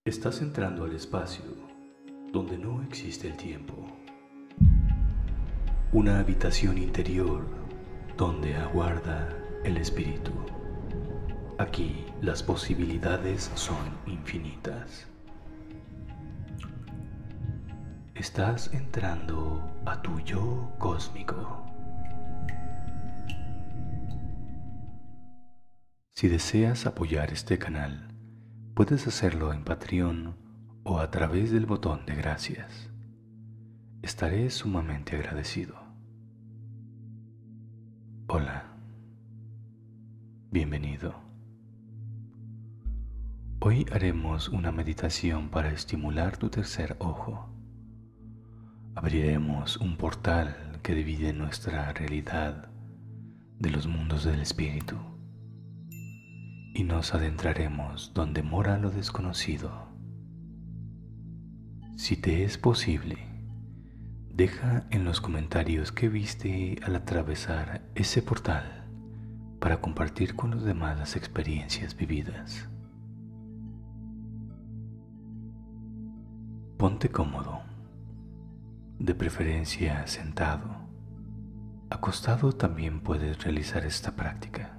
Estás entrando al espacio donde no existe el tiempo. Una habitación interior donde aguarda el espíritu. Aquí las posibilidades son infinitas. Estás entrando a tu yo cósmico. Si deseas apoyar este canal, puedes hacerlo en Patreon o a través del botón de gracias. Estaré sumamente agradecido. Hola, bienvenido. Hoy haremos una meditación para estimular tu tercer ojo. Abriremos un portal que divide nuestra realidad de los mundos del espíritu y nos adentraremos donde mora lo desconocido. Si te es posible, deja en los comentarios qué viste al atravesar ese portal para compartir con los demás las experiencias vividas. Ponte cómodo, de preferencia sentado. Acostado también puedes realizar esta práctica.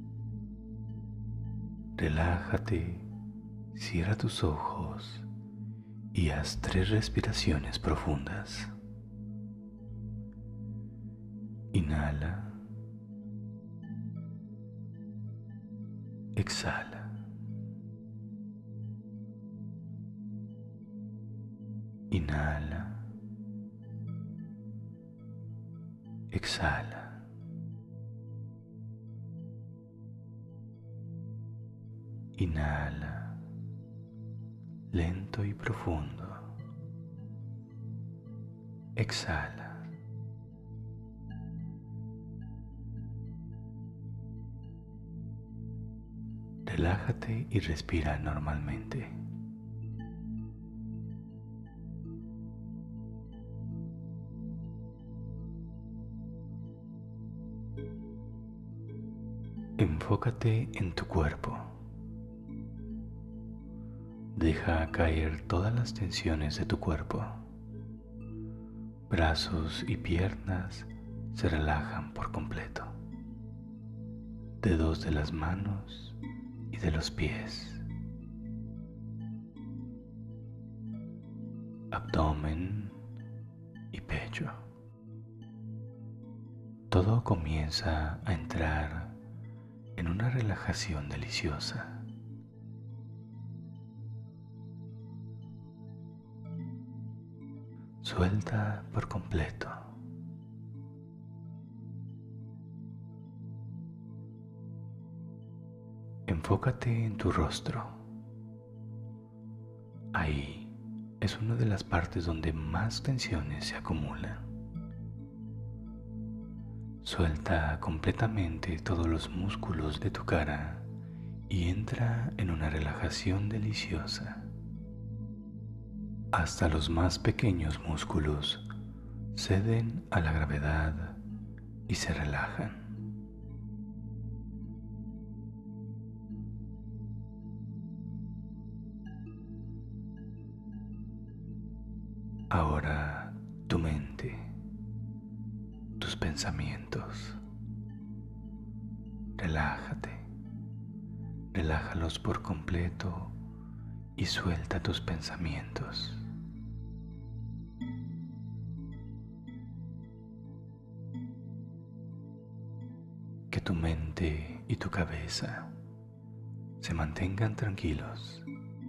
Relájate, cierra tus ojos y haz 3 respiraciones profundas. Inhala, exhala. Inhala, exhala. Inhala, lento y profundo. Exhala. Relájate y respira normalmente. Enfócate en tu cuerpo. Deja caer todas las tensiones de tu cuerpo. Brazos y piernas se relajan por completo. Dedos de las manos y de los pies. Abdomen y pecho. Todo comienza a entrar en una relajación deliciosa. Suelta por completo. Enfócate en tu rostro. Ahí es una de las partes donde más tensiones se acumulan. Suelta completamente todos los músculos de tu cara y entra en una relajación deliciosa. Hasta los más pequeños músculos ceden a la gravedad y se relajan. Ahora tu mente, tus pensamientos. Relájate, relájalos por completo y suelta tus pensamientos. Que tu mente y tu cabeza se mantengan tranquilos.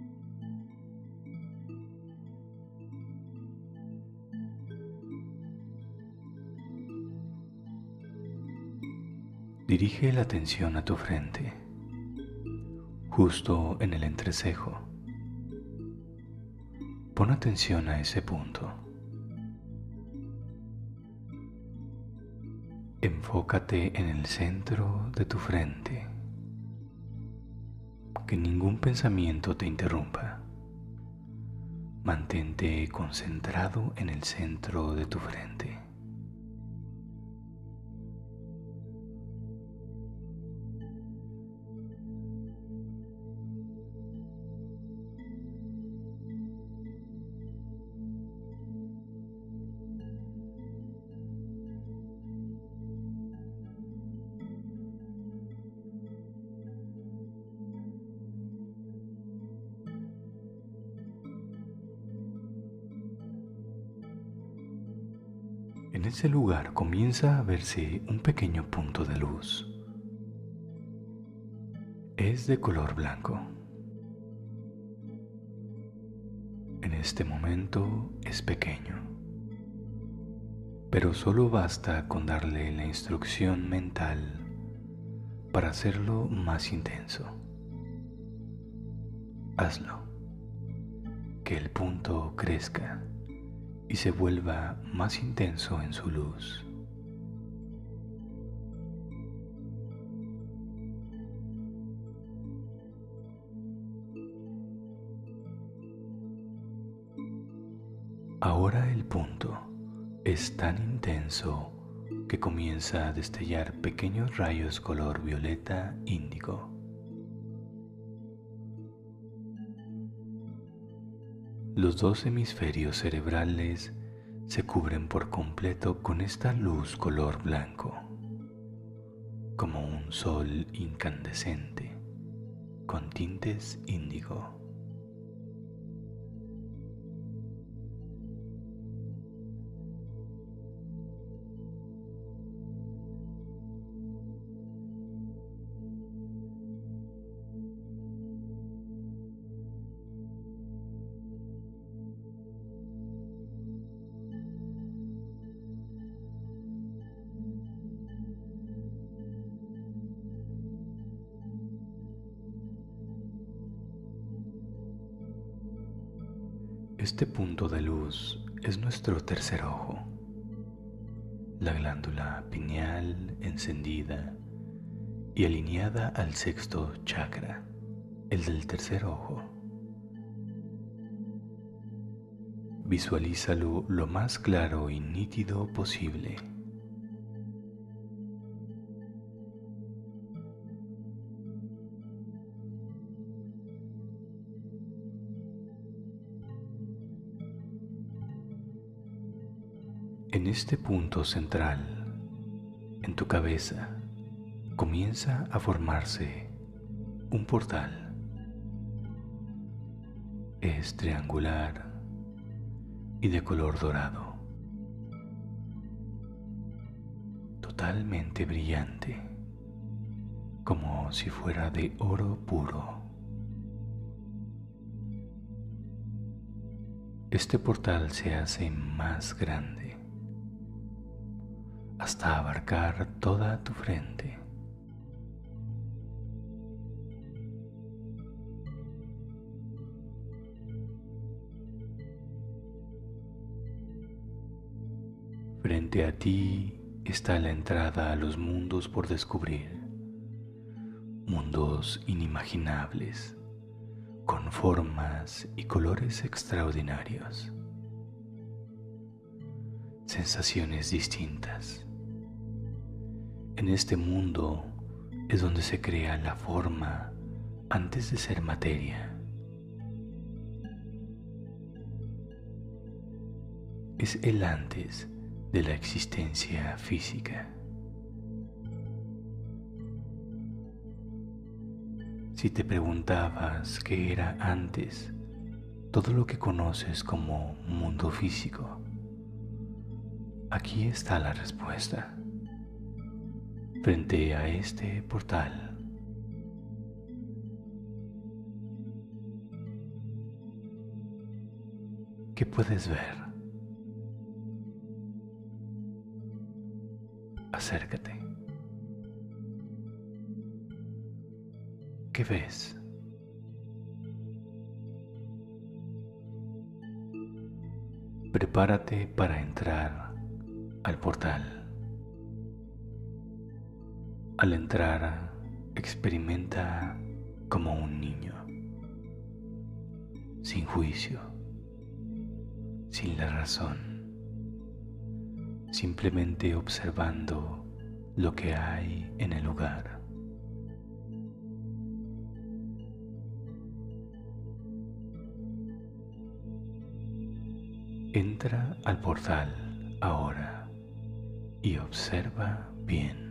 Dirige la atención a tu frente, justo en el entrecejo. Pon atención a ese punto. Enfócate en el centro de tu frente. Que ningún pensamiento te interrumpa. Mantente concentrado en el centro de tu frente. En ese lugar comienza a verse un pequeño punto de luz. Es de color blanco. En este momento es pequeño, pero solo basta con darle la instrucción mental para hacerlo más intenso. Hazlo, que el punto crezca y se vuelva más intenso en su luz. Ahora el punto es tan intenso que comienza a destellar pequeños rayos color violeta índigo. Los dos hemisferios cerebrales se cubren por completo con esta luz color blanco, como un sol incandescente con tintes índigo. Este punto de luz es nuestro tercer ojo, la glándula pineal encendida y alineada al sexto chakra, el del tercer ojo. Visualízalo lo más claro y nítido posible. En este punto central, en tu cabeza, comienza a formarse un portal. Es triangular y de color dorado, totalmente brillante, como si fuera de oro puro. Este portal se hace más grande hasta abarcar toda tu frente. Frente a ti está la entrada a los mundos por descubrir, mundos inimaginables, con formas y colores extraordinarios, sensaciones distintas. En este mundo es donde se crea la forma antes de ser materia. Es el antes de la existencia física. Si te preguntabas qué era antes todo lo que conoces como mundo físico, aquí está la respuesta. Frente a este portal, ¿qué puedes ver? Acércate. ¿Qué ves? Prepárate para entrar al portal. Al entrar, experimenta como un niño, sin juicio, sin la razón, simplemente observando lo que hay en el lugar. Entra al portal ahora y observa bien.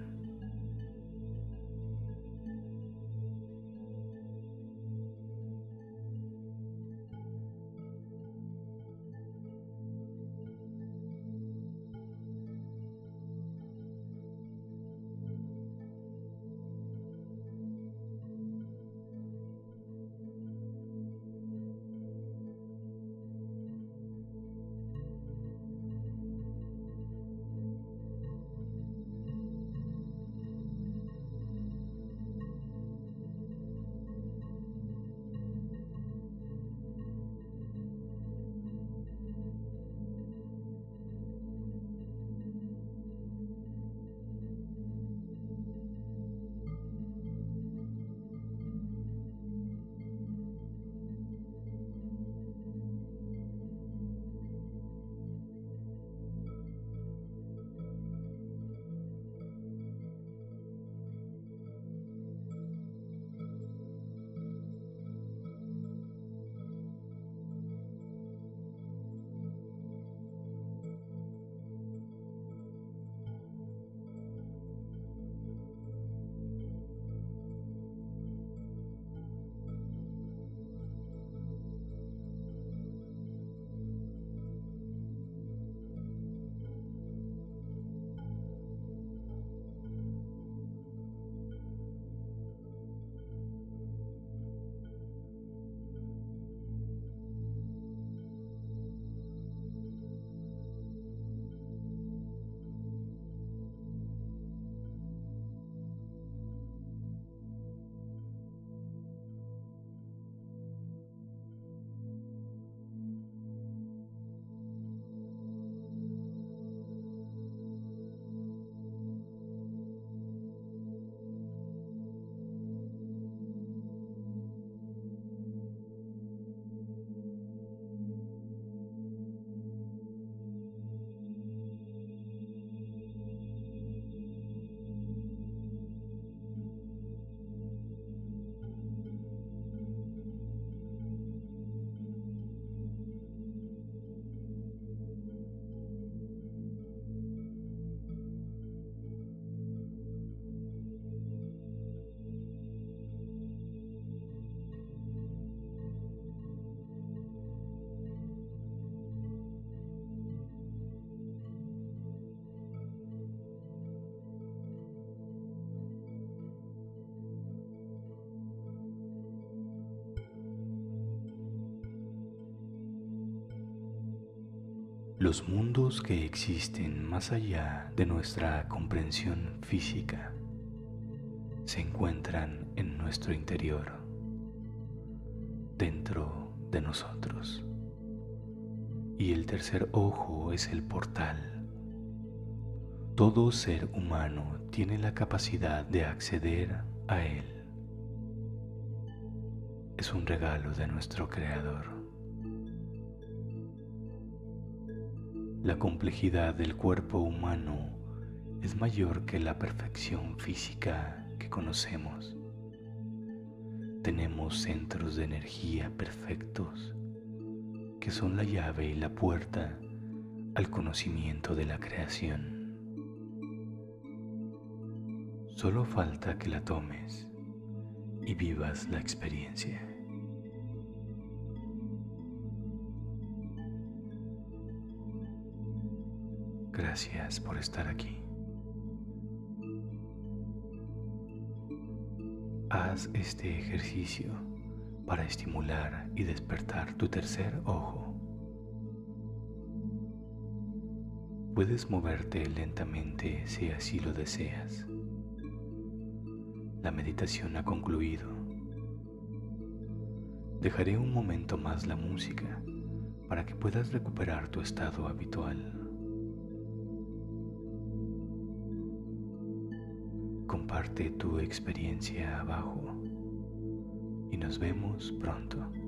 Los mundos que existen más allá de nuestra comprensión física se encuentran en nuestro interior, dentro de nosotros. Y el tercer ojo es el portal. Todo ser humano tiene la capacidad de acceder a él. Es un regalo de nuestro Creador. La complejidad del cuerpo humano es mayor que la perfección física que conocemos. Tenemos centros de energía perfectos que son la llave y la puerta al conocimiento de la creación. Solo falta que la tomes y vivas la experiencia. Gracias por estar aquí. Haz este ejercicio para estimular y despertar tu tercer ojo. Puedes moverte lentamente si así lo deseas. La meditación ha concluido. Dejaré un momento más la música para que puedas recuperar tu estado habitual. Comparte tu experiencia abajo y nos vemos pronto.